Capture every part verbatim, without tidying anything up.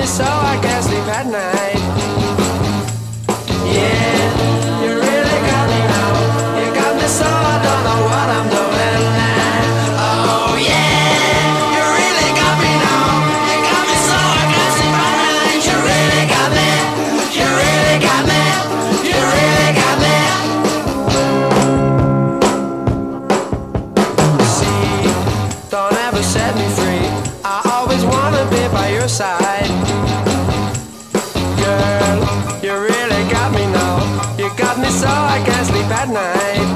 me so I can't sleep at night. Yeah, you really got me now. You got me so I don't know what I'm doing now. Oh yeah, you really got me now. You got me so I can't sleep at night. You really got me. You really got me. You really got me. See, don't ever set me free. I always wanna be by your side. Girl, you really got me now. You got me so I can't sleep at night.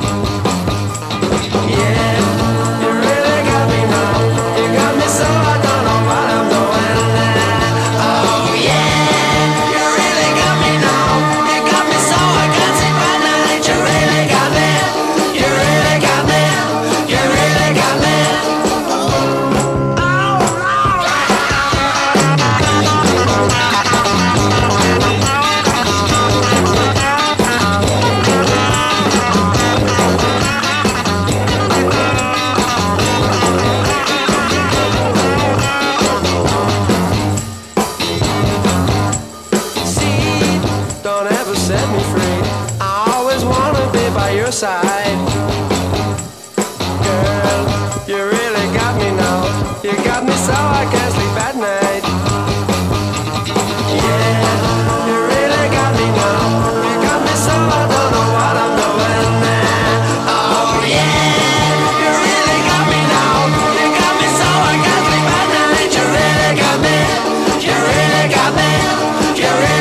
Yeah, you really got me now. You got me so I don't know what I'm doing now. Oh yeah, you really got me now. You got me so I can't sleep at night. You really got me. You really got me. You really got me. Don't ever set me free. I always wanna be by your side. Girl, you really got me now. You got me so I can't sleep at night. Yeah, you really got me now. You got me so I don't know what I'm doing now. Oh yeah, you really got me now. You got me so I can't sleep at night. You really got me. You really got me. You really